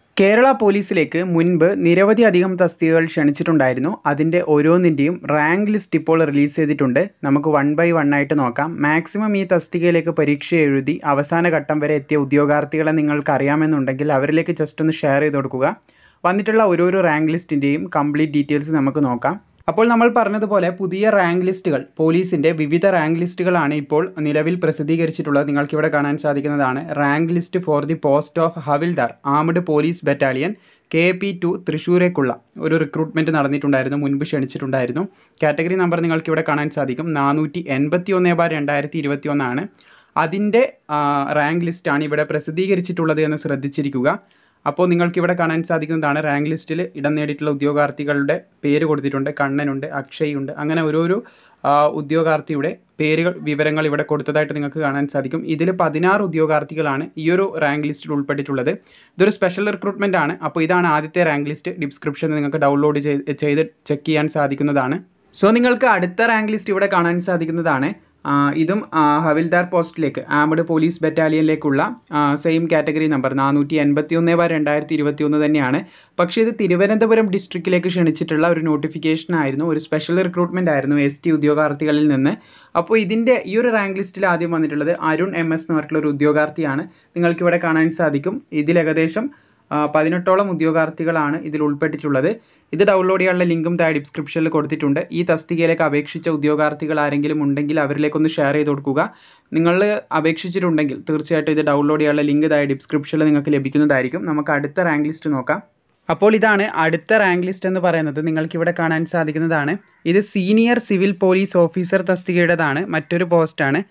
കേരള പോലീസിലേക്ക് മുൻപ് നിരവധി അധികം തസ്തികകൾ ക്ഷണിച്ചിട്ടുണ്ടായിരുന്നു. അതിൻ്റെ ഓരോന്നിൻ്റെയും റാങ്ക് ലിസ്റ്റ് ഇപ്പോൾ റിലീസ് ചെയ്തിട്ടുണ്ട്. നമുക്ക് വൺ ബൈ വൺ ആയിട്ട് നോക്കാം. മാക്സിമം ഈ തസ്തികയിലേക്ക് പരീക്ഷ എഴുതി അവസാന ഘട്ടം വരെ എത്തിയ ഉദ്യോഗാർത്ഥികളെ നിങ്ങൾക്ക് അറിയാമെന്നുണ്ടെങ്കിൽ അവരിലേക്ക് ജസ്റ്റ് ഒന്ന് ഷെയർ ചെയ്ത് കൊടുക്കുക. വന്നിട്ടുള്ള ഓരോരോ റാങ്ക് ലിസ്റ്റിൻ്റെയും കംപ്ലീറ്റ് ഡീറ്റെയിൽസ് നമുക്ക് നോക്കാം. അപ്പോൾ നമ്മൾ പറഞ്ഞതുപോലെ പുതിയ റാങ്ക് ലിസ്റ്റുകൾ, പോലീസിൻ്റെ വിവിധ റാങ്ക് ലിസ്റ്റുകളാണ് ഇപ്പോൾ നിലവിൽ പ്രസിദ്ധീകരിച്ചിട്ടുള്ളത്. നിങ്ങൾക്കിവിടെ കാണാൻ സാധിക്കുന്നതാണ് rank list for the post of ഹവിൽദാർ ആംഡ് പോലീസ് ബറ്റാലിയൻ KP2 തൃശ്ശൂരേക്കുള്ള ഒരു റിക്രൂട്ട്മെൻറ്റ് നടന്നിട്ടുണ്ടായിരുന്നു. മുൻപ് ക്ഷണിച്ചിട്ടുണ്ടായിരുന്നു. കാറ്റഗറി നമ്പർ നിങ്ങൾക്കിവിടെ കാണാൻ സാധിക്കും. 481/2021 ആണ്. അതിൻ്റെ റാങ്ക് ലിസ്റ്റാണ് ഇവിടെ പ്രസിദ്ധീകരിച്ചിട്ടുള്ളത് എന്ന് ശ്രദ്ധിച്ചിരിക്കുക. അപ്പോൾ നിങ്ങൾക്കിവിടെ കാണാൻ സാധിക്കുന്നതാണ് റാങ്ക് ലിസ്റ്റിൽ ഇടം നേടിയിട്ടുള്ള ഉദ്യോഗാർത്ഥികളുടെ പേര് കൊടുത്തിട്ടുണ്ട്. കണ്ണനുണ്ട്, അക്ഷയ് ഉണ്ട്, അങ്ങനെ ഓരോരോ ഉദ്യോഗാർത്ഥിയുടെ വിവരങ്ങൾ ഇവിടെ കൊടുത്തതായിട്ട് നിങ്ങൾക്ക് കാണാൻ സാധിക്കും. ഇതിൽ 16 ഉദ്യോഗാർത്ഥികളാണ് ഈ ഒരു റാങ്ക് ലിസ്റ്റിൽ ഉൾപ്പെട്ടിട്ടുള്ളത്. ഇതൊരു സ്പെഷ്യൽ റിക്രൂട്ട്മെൻ്റ് ആണ്. അപ്പോൾ ഇതാണ് ആദ്യത്തെ റാങ്ക് ലിസ്റ്റ്. ഡിസ്ക്രിപ്ഷനിൽ നിങ്ങൾക്ക് ഡൗൺലോഡ് ചെയ്ത് ചെക്ക് ചെയ്യാൻ സാധിക്കുന്നതാണ്. സോ നിങ്ങൾക്ക് അടുത്ത റാങ്ക് ലിസ്റ്റ് ഇവിടെ കാണാൻ സാധിക്കുന്നതാണ്. ഇതും ഹവിൽദാർ പോസ്റ്റിലേക്ക് ആംഡ് പോലീസ് ബറ്റാലിയനിലേക്കുള്ള സെയിം കാറ്റഗറി നമ്പർ 481/2021 തന്നെയാണ്. പക്ഷേ ഇത് തിരുവനന്തപുരം ഡിസ്ട്രിക്റ്റിലേക്ക് ക്ഷണിച്ചിട്ടുള്ള ഒരു നോട്ടിഫിക്കേഷൻ ആയിരുന്നു. ഒരു സ്പെഷ്യൽ റിക്രൂട്ട്മെൻ്റ് ആയിരുന്നു ST ഉദ്യോഗാർത്ഥികളിൽ നിന്ന്. അപ്പോൾ ഇതിൻ്റെ ഈ ഒരു റാങ്ക് ലിസ്റ്റിൽ ആദ്യം വന്നിട്ടുള്ളത് അരുൺ MS എന്ന് പറഞ്ഞിട്ടുള്ള ഒരു ഉദ്യോഗാർത്ഥിയാണ്. നിങ്ങൾക്കിവിടെ കാണാൻ സാധിക്കും. ഇതിൽ ഏകദേശം 18ഓളം ഉദ്യോഗാർത്ഥികളാണ് ഇതിൽ ഉൾപ്പെട്ടിട്ടുള്ളത്. ഇത് ഡൗൺലോഡ് ചെയ്യാനുള്ള ലിങ്കും താഴെ ഡിസ്ക്രിപ്ഷനിൽ കൊടുത്തിട്ടുണ്ട്. ഈ തസ്തികയിലേക്ക് അപേക്ഷിച്ച ഉദ്യോഗാർത്ഥികൾ ആരെങ്കിലും ഉണ്ടെങ്കിൽ അവരിലേക്കൊന്ന് ഷെയർ ചെയ്ത് കൊടുക്കുക. നിങ്ങൾ അപേക്ഷിച്ചിട്ടുണ്ടെങ്കിൽ തീർച്ചയായിട്ടും ഇത് ഡൗൺലോഡ് ചെയ്യാനുള്ള ലിങ്ക് താഴെ ഡിസ്ക്രിപ്ഷനിൽ നിങ്ങൾക്ക് ലഭിക്കുന്നതായിരിക്കും. നമുക്ക് അടുത്ത റാങ്ക് ലിസ്റ്റ് നോക്കാം. അപ്പോൾ ഇതാണ് അടുത്ത റാങ്ക് ലിസ്റ്റ് എന്ന് പറയുന്നത്. നിങ്ങൾക്കിവിടെ കാണാൻ സാധിക്കുന്നതാണ്. ഇത് സീനിയർ സിവിൽ പോലീസ് ഓഫീസർ തസ്തികയുടേതാണ്. മറ്റൊരു പോസ്റ്റാണ്.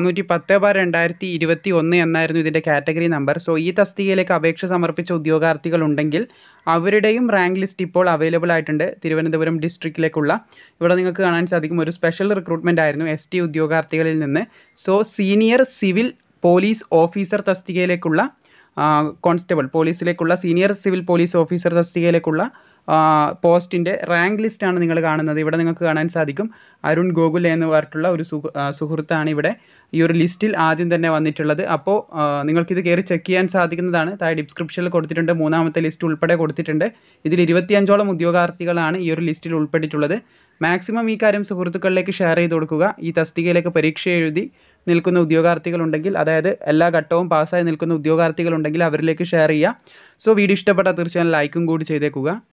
410/2021 എന്നായിരുന്നു ഇതിൻ്റെ കാറ്റഗറി നമ്പർ. സോ ഈ തസ്തികയിലേക്ക് അപേക്ഷ സമർപ്പിച്ച ഉദ്യോഗാർത്ഥികൾ ഉണ്ടെങ്കിൽ അവരുടെയും റാങ്ക് ലിസ്റ്റ് ഇപ്പോൾ അവൈലബിൾ ആയിട്ടുണ്ട് തിരുവനന്തപുരം ഡിസ്ട്രിക്റ്റിലേക്കുള്ള. ഇവിടെ നിങ്ങൾക്ക് കാണാൻ സാധിക്കും ഒരു സ്പെഷ്യൽ റിക്രൂട്ട്മെൻ്റ് ആയിരുന്നു ST ഉദ്യോഗാർത്ഥികളിൽ നിന്ന്. So senior civil police officer തസ്തികയിലേക്കുള്ള കോൺസ്റ്റബിൾ പോലീസിലേക്കുള്ള സീനിയർ സിവിൽ പോലീസ് ഓഫീസർ തസ്തികയിലേക്കുള്ള പോസ്റ്റിൻ്റെ റാങ്ക് ലിസ്റ്റാണ് നിങ്ങൾ കാണുന്നത്. ഇവിടെ നിങ്ങൾക്ക് കാണാൻ സാധിക്കും അരുൺ ഗോകുൽ എന്ന് പറഞ്ഞിട്ടുള്ള ഒരു സുഹൃത്താണ് ഇവിടെ ഈ ഒരു ലിസ്റ്റിൽ ആദ്യം തന്നെ വന്നിട്ടുള്ളത്. അപ്പോൾ നിങ്ങൾക്കിത് കയറി ചെക്ക് ചെയ്യാൻ സാധിക്കുന്നതാണ്. താഴെ ഡിസ്ക്രിപ്ഷനിൽ കൊടുത്തിട്ടുണ്ട്. മൂന്നാമത്തെ ലിസ്റ്റ് ഉൾപ്പെടെ കൊടുത്തിട്ടുണ്ട്. ഇതിൽ 25ഓളം ഉദ്യോഗാർത്ഥികളാണ് ഈ ഒരു ലിസ്റ്റിൽ ഉൾപ്പെട്ടിട്ടുള്ളത്. മാക്സിമം ഈ കാര്യം സുഹൃത്തുക്കളിലേക്ക് ഷെയർ ചെയ്ത് കൊടുക്കുക. ഈ തസ്തികയിലേക്ക് പരീക്ഷ എഴുതി നിൽക്കുന്ന ഉദ്യോഗാർത്ഥികളുണ്ടെങ്കിൽ, അതായത് എല്ലാ ഘട്ടവും പാസ്സായി നിൽക്കുന്ന ഉദ്യോഗാർത്ഥികളുണ്ടെങ്കിൽ അവരിലേക്ക് ഷെയർ ചെയ്യുക. സോ വീഡിയോ ഇഷ്ടപ്പെട്ടാൽ തീർച്ചയായും ലൈക്കും കൂടി ചെയ്തേക്കുക.